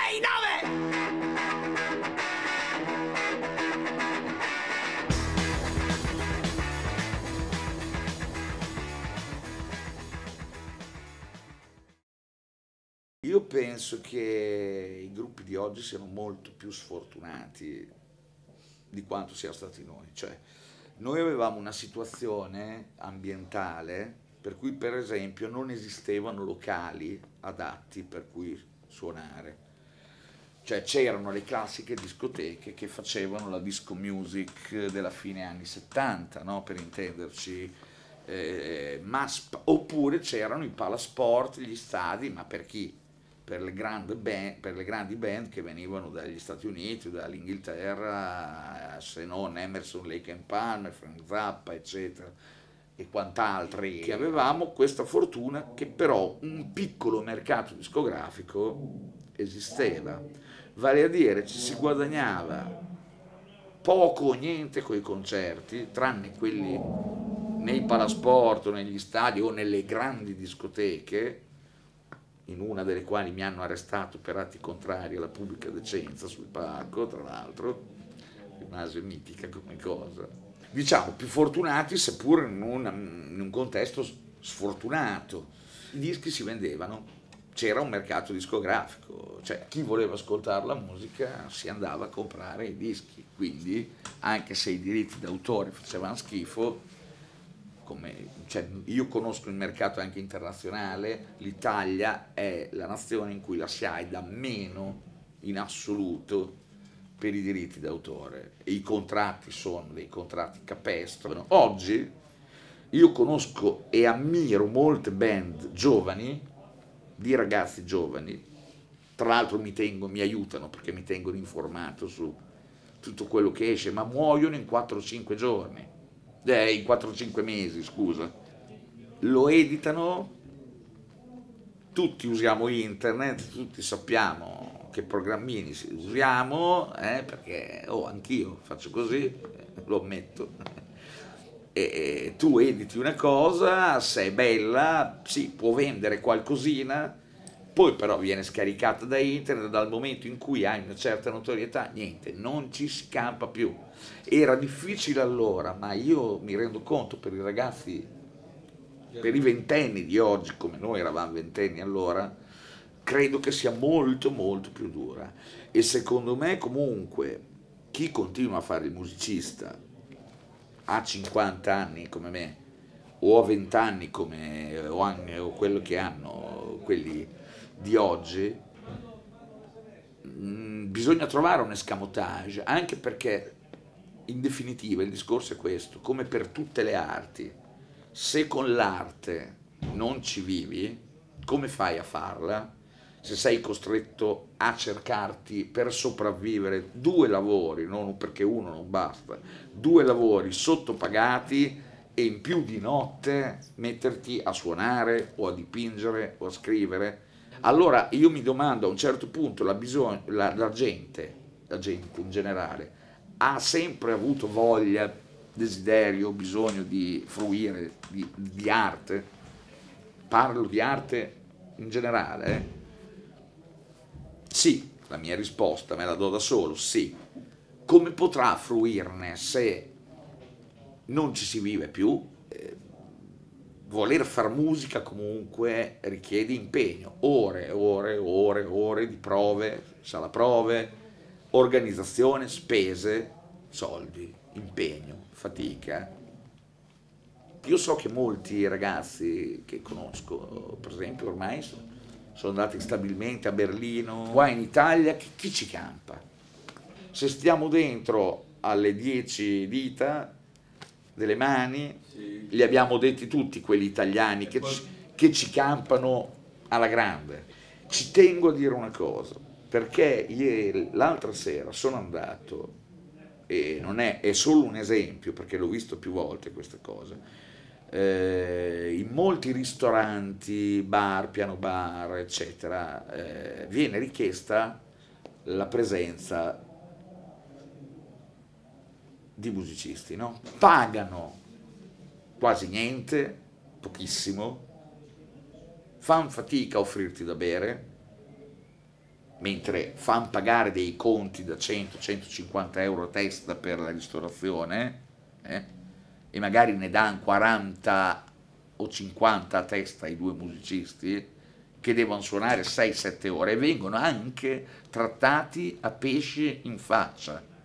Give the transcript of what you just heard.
Io penso che i gruppi di oggi siano molto più sfortunati di quanto sia stati noi. Cioè, noi avevamo una situazione ambientale per cui, per esempio, non esistevano locali adatti per cui suonare. Cioè, c'erano le classiche discoteche che facevano la disco music della fine anni 70, no? Per intenderci, oppure c'erano i palasport, gli stadi, ma per chi? Per le grandi band che venivano dagli Stati Uniti, dall'Inghilterra, se non Emerson, Lake and Palmer, Frank Zappa, eccetera, e quant'altri. Che avevamo questa fortuna che però un piccolo mercato discografico esisteva, vale a dire ci si guadagnava poco o niente coi concerti, tranne quelli nei palasport o negli stadi o nelle grandi discoteche, in una delle quali mi hanno arrestato per atti contrari alla pubblica decenza sul palco, tra l'altro, rimase mitica come cosa. Diciamo più fortunati, seppur in un contesto sfortunato. I dischi si vendevano, c'era un mercato discografico, cioè chi voleva ascoltare la musica si andava a comprare i dischi, quindi anche se i diritti d'autore facevano schifo, cioè, io conosco il mercato anche internazionale, l'Italia è la nazione in cui la SIAE dà meno in assoluto per i diritti d'autore e i contratti sono dei contratti capestro. Oggi io conosco e ammiro molte band giovani, di ragazzi giovani, tra l'altro mi aiutano perché mi tengono informato su tutto quello che esce, ma muoiono in 4-5 giorni. In 4-5 mesi, scusa. Lo editano, tutti usiamo internet, tutti sappiamo che programmini usiamo, perché anch'io faccio così, lo ammetto. E tu editi una cosa, se è bella, sì, può vendere qualcosina, poi però viene scaricata da internet, dal momento in cui hai una certa notorietà, niente, non ci si campa più. Era difficile allora, ma io mi rendo conto per i ragazzi, per i ventenni di oggi, come noi eravamo ventenni allora, credo che sia molto molto più dura. E secondo me comunque chi continua a fare il musicista a 50 anni come me, o a 20 anni come o quello che hanno quelli di oggi, bisogna trovare un escamotage, anche perché in definitiva il discorso è questo: come per tutte le arti, se con l'arte non ci vivi, come fai a farla? Se sei costretto a cercarti per sopravvivere 2 lavori, non perché uno non basta, 2 lavori sottopagati e in più di notte metterti a suonare o a dipingere o a scrivere. Allora io mi domando, a un certo punto la gente in generale ha sempre avuto voglia, desiderio, bisogno di fruire di arte? Parlo di arte in generale, Sì, la mia risposta me la do da solo, sì. Come potrà fruirne se non ci si vive più? Voler far musica comunque richiede impegno, ore, ore, ore, ore di prove, sala prove, organizzazione, spese, soldi, impegno, fatica. Io so che molti ragazzi che conosco, per esempio, ormai sono andati stabilmente a Berlino. Qua in Italia chi ci campa? Se stiamo dentro alle 10 dita delle mani, sì, li abbiamo detti tutti quelli italiani che ci campano alla grande. Ci tengo a dire una cosa, perché l'altra sera sono andato, e non è solo un esempio perché l'ho visto più volte questa cosa, in molti ristoranti, bar, piano bar, eccetera, viene richiesta la presenza di musicisti, no? Pagano quasi niente, pochissimo, fanno fatica a offrirti da bere, mentre fanno pagare dei conti da 100-150 euro a testa per la ristorazione, e magari ne danno 40 o 50 a testa ai due musicisti che devono suonare 6-7 ore e vengono anche trattati a pesce in faccia.